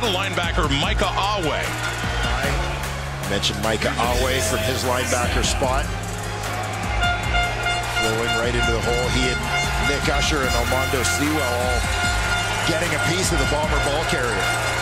middle linebacker Micah Awe. I mentioned Micah Awe from his linebacker spot. Flowing right into the hole. He and Nick Usher and Armando Sewell all getting a piece of the Bomber ball carrier.